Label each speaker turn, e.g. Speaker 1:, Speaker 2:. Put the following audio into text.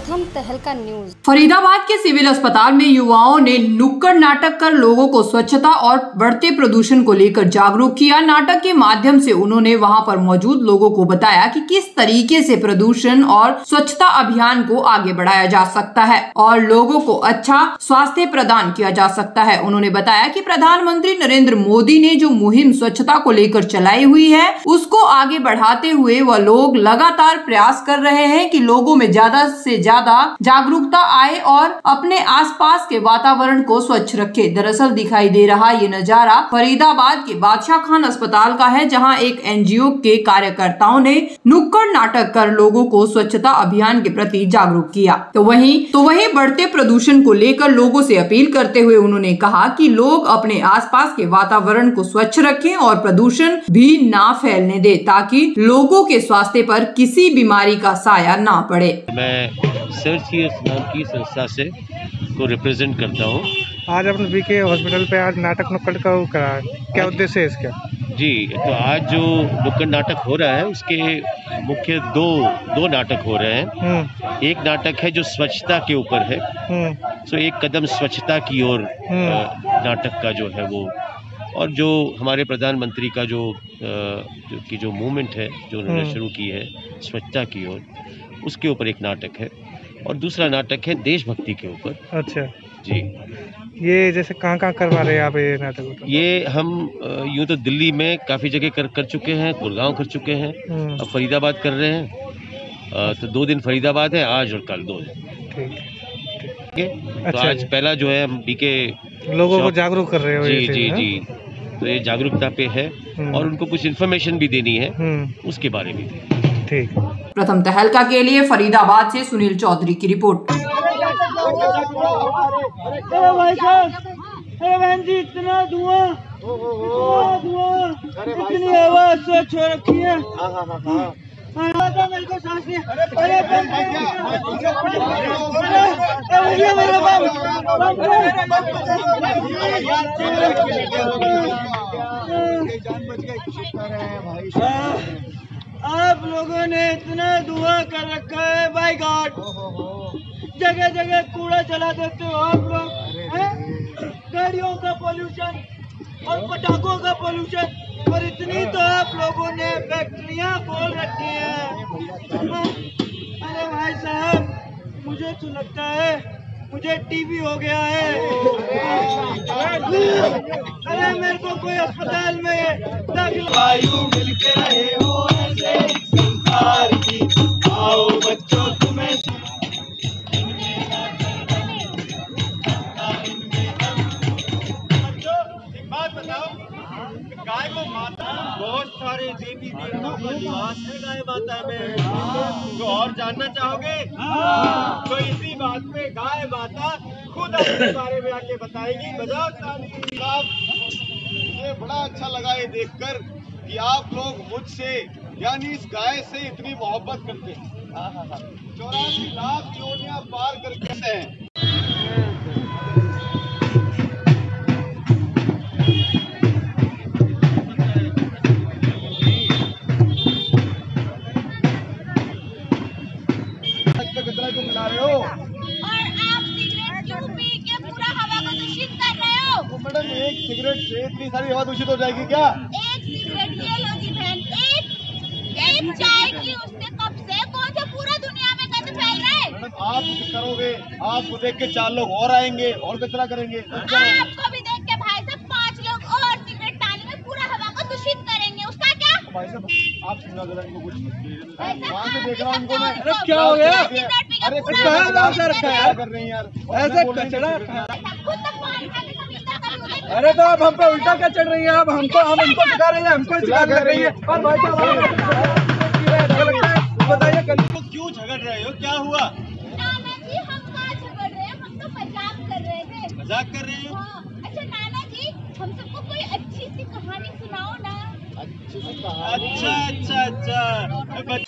Speaker 1: प्रथम तहलका न्यूज।
Speaker 2: फरीदाबाद के सिविल अस्पताल में युवाओं ने नुक्कड़ नाटक कर लोगों को स्वच्छता और बढ़ते प्रदूषण को लेकर जागरूक किया। नाटक के माध्यम से उन्होंने वहां पर मौजूद लोगों को बताया कि किस तरीके से प्रदूषण और स्वच्छता अभियान को आगे बढ़ाया जा सकता है और लोगों को अच्छा स्वास्थ्य प्रदान किया जा सकता है। उन्होंने बताया कि प्रधानमंत्री नरेंद्र मोदी ने जो मुहिम स्वच्छता को लेकर चलाई हुई है उसको आगे बढ़ाते हुए वह लोग लगातार प्रयास कर रहे हैं कि लोगों में ज्यादा से ज्यादा जागरूकता आए और अपने आसपास के वातावरण को स्वच्छ रखे। दरअसल दिखाई दे रहा ये नजारा फरीदाबाद के बादशाह खान अस्पताल का है, जहां एक एनजीओ के कार्यकर्ताओं ने नुक्कड़ नाटक कर लोगों को स्वच्छता अभियान के प्रति जागरूक किया। तो वहीं बढ़ते प्रदूषण को लेकर लोगों से अपील करते हुए उन्होंने कहा कि लोग अपने आसपास के वातावरण को स्वच्छ रखें और प्रदूषण भी ना फैलने दे, ताकि लोगों के स्वास्थ्य पर किसी बीमारी का साया ना पड़े।
Speaker 3: मैं सर्चियर्स नाम की संस्था से को रिप्रेजेंट करता हूँ।
Speaker 4: आज अपने बीके हॉस्पिटल पे आज नाटक नुक्कड़ का करा, क्या उद्देश्य है इसका? जी,
Speaker 3: तो आज जो नुक्कड़ नाटक हो रहा है उसके मुख्य दो नाटक हो रहे हैं। एक नाटक है जो स्वच्छता के ऊपर है, तो एक कदम स्वच्छता की ओर नाटक का जो है वो, और जो हमारे प्रधानमंत्री का जो मूवमेंट है जो उन्होंने शुरू की है स्वच्छता की ओर, उसके ऊपर एक नाटक है, और दूसरा नाटक है देशभक्ति के ऊपर।
Speaker 4: अच्छा
Speaker 3: जी,
Speaker 4: ये जैसे कहाँ करवा रहे हैं आप ये नाटक? ये
Speaker 3: हम यूँ तो दिल्ली में काफ़ी जगह कर चुके हैं, गुड़गांव कर चुके हैं, अब फरीदाबाद कर रहे हैं। तो 2 दिन फरीदाबाद है, आज और कल 2 दिन। ठीक है। तो
Speaker 4: अच्छा,
Speaker 3: आज पहला जो है हम बीके
Speaker 4: लोगों को जागरूक कर रहे हो।
Speaker 3: जी, तो ये जागरूकता पे है और उनको कुछ इन्फॉर्मेशन भी देनी है उसके बारे में।
Speaker 4: ठीक।
Speaker 2: प्रथम तहलका के लिए फरीदाबाद से सुनील चौधरी की रिपोर्ट।
Speaker 5: बहन जी, इतना धुआं, इतनी आवाज स्वच्छ हो रखी है, मेरे को सांस नहीं। आप लोगों ने इतना धुआं कर रखा है, बाय गॉड, जगह जगह कूड़ा जला देते हो आप लोग, गाड़ियों का पोल्यूशन और पटाखों का पोल्यूशन, और इतनी तो आप लोगों ने फैक्ट्रियां खोल रखी हैं। अरे भाई साहब, मुझे तो लगता है मुझे टीबी हो गया है। अरे मेरे को कोई अस्पताल में दाखिल। वायु मिलके रहे हो ऐसे संसार की, आओ बच्चों तुम्हें गाय को माता, बहुत सारे देवी देवताओं का निवास है गाय माता में। तो और जानना चाहोगे? तो इसी बात पे गाय माता खुद अपने बारे में आके बताएगी। बजाओ ताली।
Speaker 6: ये बड़ा अच्छा लगा ये देखकर कि आप लोग मुझसे यानी इस गाय से इतनी मोहब्बत करते हैं। 84 लाख योनियां पार करके हैं। कचरा क्यों मिला रहे हो?
Speaker 7: और आप सिगरेट क्यों पी के पूरा हवा को दूषित कर रहे हो?
Speaker 6: तो मैडम, एक सिगरेट से इतनी सारी हवा दूषित हो जाएगी क्या?
Speaker 7: एक सिगरेट ये लो जी बहन, एक चाय की उससे कब से कौन सा पूरा दुनिया में गंद फैल रहा है?
Speaker 6: मैडम, आप करोगे, आपको देख के 4 लोग और आएंगे और कचरा करेंगे।
Speaker 7: आपको भी देख के भाई साहब 5 लोग और सिगरेट टाली में पूरा हवा को दूषित करेंगे, उसका क्या?
Speaker 6: भाई साहब, आप सुना जरा इनको कुछ। वहाँ से देख रहा हूँ इनको मैं।
Speaker 5: अरे क्या हो गया?
Speaker 6: अरे
Speaker 5: क्या
Speaker 6: कर रही हैं यार,
Speaker 5: ऐसा कचरा? अरे तो आप हम पे उल्टा क्या चढ़ रही है? आप हम इनको सिखा रही है, हमको सिखा कर रही है। और भाई बताइए, क्यों झगड़ रहे हो? क्या हुआ?
Speaker 7: नाना जी, हम कहाँ झगड़ रहे हैं, हम तो मजाक कर रहे थे।
Speaker 6: मजाक कर रहे हो?
Speaker 7: हाँ। अच्छा नाना जी, हम सबको कोई अच्छी सी कहानी सुनाओ ना।
Speaker 6: अच्छा।